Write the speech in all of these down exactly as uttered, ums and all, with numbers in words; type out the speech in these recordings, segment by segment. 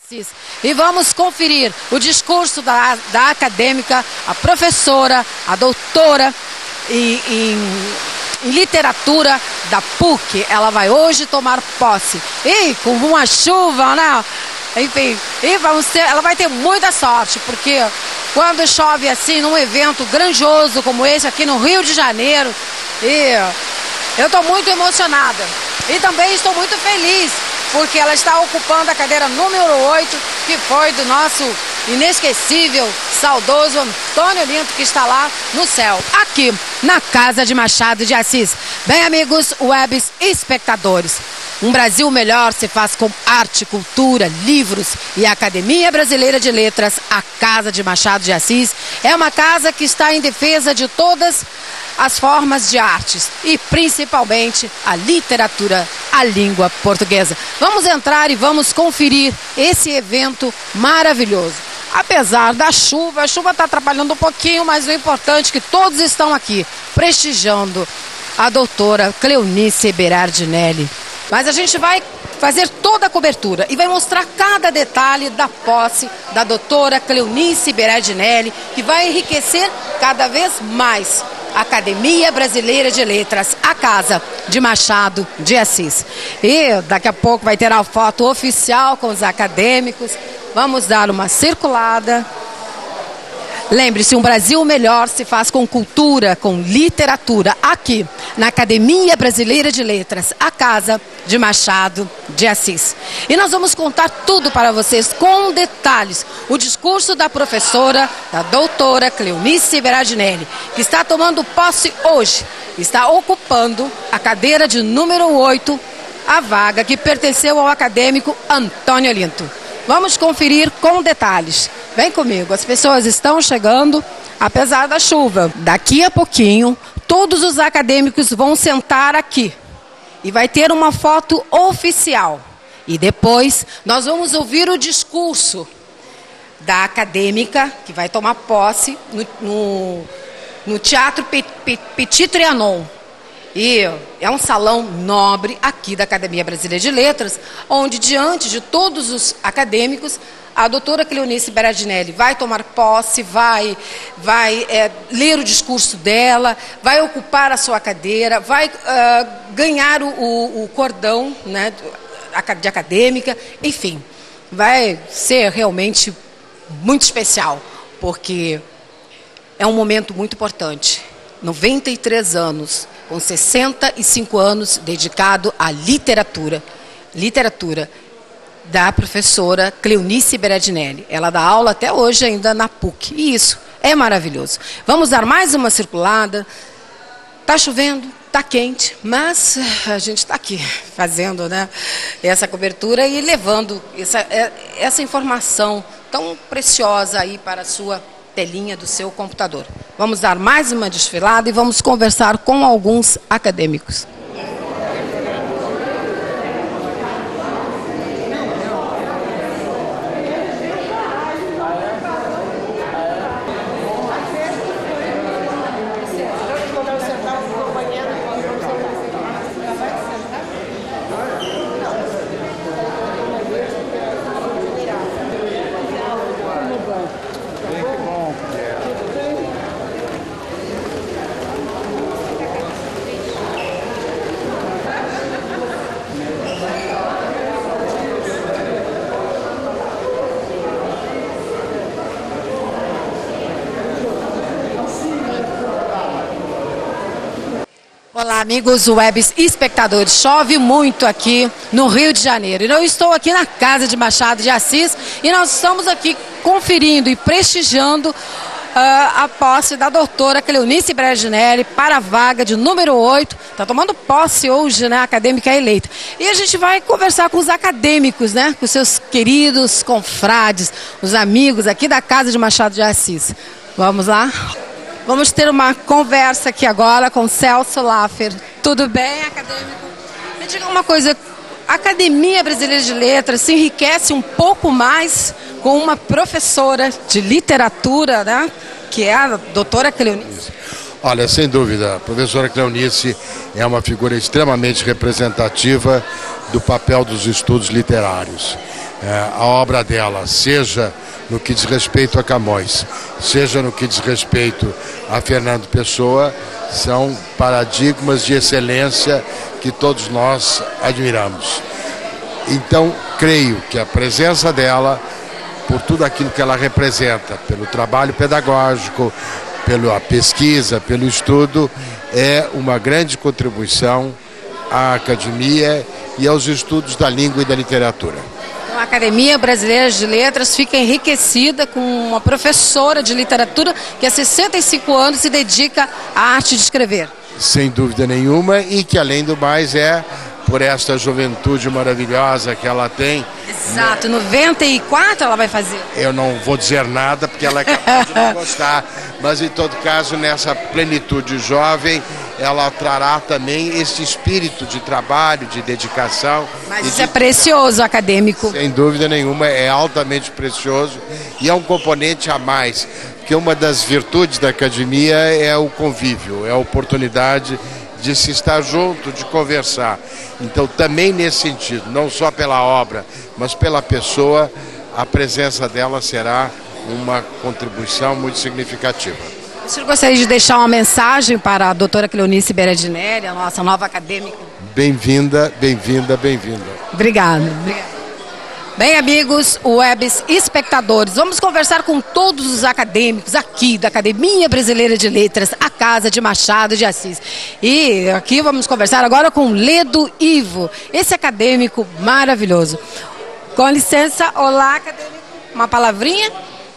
E vamos conferir o discurso da, da acadêmica, a professora, a doutora em, em, em literatura da P U C. Ela vai hoje tomar posse. E com uma chuva, né? Enfim, e vamos ter, ela vai ter muita sorte, porque quando chove assim, num evento grandioso como esse aqui no Rio de Janeiro, e eu estou muito emocionada. E também estou muito feliz, porque ela está ocupando a cadeira número oito, que foi do nosso inesquecível, saudoso Antônio Olinto, que está lá no céu, aqui na Casa de Machado de Assis. Bem, amigos webs espectadores, um Brasil melhor se faz com arte, cultura, livros, e a Academia Brasileira de Letras, a Casa de Machado de Assis, é uma casa que está em defesa de todas as formas de artes e principalmente a literatura, a língua portuguesa. Vamos entrar e vamos conferir esse evento maravilhoso. Apesar da chuva, a chuva está atrapalhando um pouquinho, mas o importante é que todos estão aqui prestigiando a doutora Cleonice Berardinelli. Mas a gente vai fazer toda a cobertura e vai mostrar cada detalhe da posse da doutora Cleonice Berardinelli, que vai enriquecer cada vez mais a Academia Brasileira de Letras, a Casa de Machado de Assis. E daqui a pouco vai ter a foto oficial com os acadêmicos. Vamos dar uma circulada. Lembre-se, um Brasil melhor se faz com cultura, com literatura, aqui na Academia Brasileira de Letras, a Casa de Machado de Assis. E nós vamos contar tudo para vocês com detalhes. O discurso da professora, da doutora Cleonice Berardinelli, que está tomando posse hoje, está ocupando a cadeira de número oito, a vaga que pertenceu ao acadêmico Antônio Olinto. Vamos conferir com detalhes. Vem comigo, as pessoas estão chegando, apesar da chuva. Daqui a pouquinho, todos os acadêmicos vão sentar aqui e vai ter uma foto oficial. E depois nós vamos ouvir o discurso da acadêmica, que vai tomar posse no, no, no Teatro Petit Trianon. E é um salão nobre aqui da Academia Brasileira de Letras, onde, diante de todos os acadêmicos, a doutora Cleonice Berardinelli vai tomar posse, vai, vai é, ler o discurso dela, vai ocupar a sua cadeira, vai uh, ganhar o, o, o cordão, né, de acadêmica, enfim, vai ser realmente muito especial, porque é um momento muito importante. noventa e três anos, com sessenta e cinco anos dedicado à literatura. Literatura da professora Cleonice Berardinelli. Ela dá aula até hoje ainda na P U C. E isso é maravilhoso. Vamos dar mais uma circulada. Tá chovendo, tá quente, mas a gente está aqui fazendo, né, essa cobertura e levando essa, essa informação tão preciosa aí para a sua telinha do seu computador. Vamos dar mais uma desfilada e vamos conversar com alguns acadêmicos. Olá, amigos webs espectadores. Chove muito aqui no Rio de Janeiro. E eu estou aqui na Casa de Machado de Assis e nós estamos aqui conferindo e prestigiando uh, a posse da doutora Cleonice Berardinelli para a vaga de número oito. Está tomando posse hoje, né, acadêmica eleita. E a gente vai conversar com os acadêmicos, né, com seus queridos confrades, os amigos aqui da Casa de Machado de Assis. Vamos lá? Vamos ter uma conversa aqui agora com Celso Laffer. Tudo bem, acadêmico? Me diga uma coisa, a Academia Brasileira de Letras se enriquece um pouco mais com uma professora de literatura, né, que é a doutora Cleonice? Olha, sem dúvida, a professora Cleonice é uma figura extremamente representativa do papel dos estudos literários. É, a obra dela, seja no que diz respeito a Camões, seja no que diz respeito a Fernando Pessoa, são paradigmas de excelência que todos nós admiramos. Então, creio que a presença dela, por tudo aquilo que ela representa, pelo trabalho pedagógico, pela pesquisa, pelo estudo, é uma grande contribuição à academia e aos estudos da língua e da literatura. A Academia Brasileira de Letras fica enriquecida com uma professora de literatura que há sessenta e cinco anos se dedica à arte de escrever. Sem dúvida nenhuma, e que além do mais é por esta juventude maravilhosa que ela tem. Exato, noventa e quatro ela vai fazer. Eu não vou dizer nada porque ela é capaz de não gostar, mas em todo caso nessa plenitude jovem ela trará também esse espírito de trabalho, de dedicação. Mas isso de... é precioso, acadêmico. Sem dúvida nenhuma, é altamente precioso e é um componente a mais, porque uma das virtudes da academia é o convívio, é a oportunidade de se estar junto, de conversar. Então, também nesse sentido, não só pela obra, mas pela pessoa, a presença dela será uma contribuição muito significativa. O senhor gostaria de deixar uma mensagem para a doutora Cleonice Berardinelli, a nossa nova acadêmica? Bem-vinda, bem-vinda, bem-vinda. Obrigada. Obrigada. Bem, amigos, webs espectadores, vamos conversar com todos os acadêmicos aqui da Academia Brasileira de Letras, a Casa de Machado de Assis. E aqui vamos conversar agora com Ledo Ivo, esse acadêmico maravilhoso. Com licença, olá, acadêmico, uma palavrinha?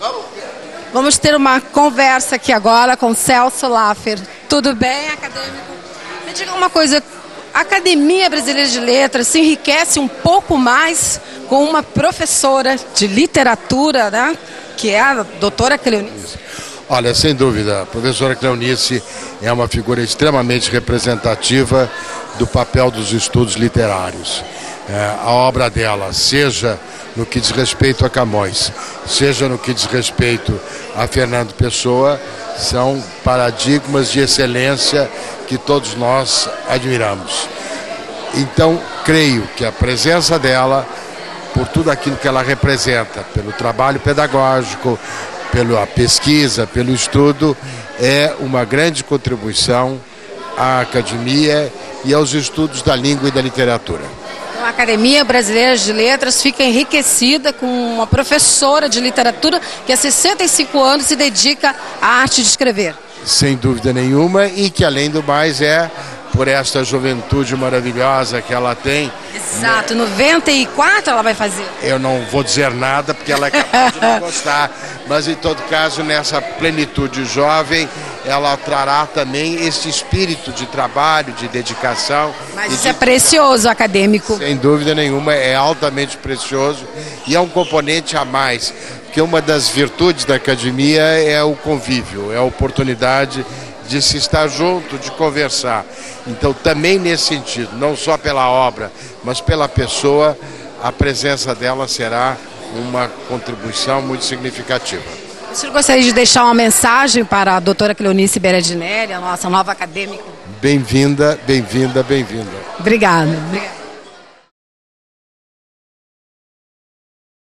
Vamos ter uma conversa aqui agora com Celso Laffer. Tudo bem, acadêmico? Me diga uma coisa, a Academia Brasileira de Letras se enriquece um pouco mais com uma professora de literatura, né, que é a doutora Cleonice. Olha, sem dúvida, a professora Cleonice é uma figura extremamente representativa do papel dos estudos literários. É, a obra dela, seja no que diz respeito a Camões, seja no que diz respeito a Fernando Pessoa, são paradigmas de excelência que todos nós admiramos. Então, creio que a presença dela, por tudo aquilo que ela representa, pelo trabalho pedagógico, pela pesquisa, pelo estudo, é uma grande contribuição à academia e aos estudos da língua e da literatura. A Academia Brasileira de Letras fica enriquecida com uma professora de literatura que há sessenta e cinco anos se dedica à arte de escrever. Sem dúvida nenhuma, e que além do mais é por esta juventude maravilhosa que ela tem. Exato, noventa e quatro ela vai fazer. Eu não vou dizer nada porque ela é capaz de não gostar, mas em todo caso nessa plenitude jovem ela trará também esse espírito de trabalho, de dedicação. Mas isso de... é precioso, acadêmico. Sem dúvida nenhuma, é altamente precioso e é um componente a mais, porque uma das virtudes da academia é o convívio, é a oportunidade de se estar junto, de conversar. Então, também nesse sentido, não só pela obra, mas pela pessoa, a presença dela será uma contribuição muito significativa. O senhor gostaria de deixar uma mensagem para a doutora Cleonice Berardinelli, a nossa nova acadêmica? Bem-vinda, bem-vinda, bem-vinda. Obrigada. Obrigada.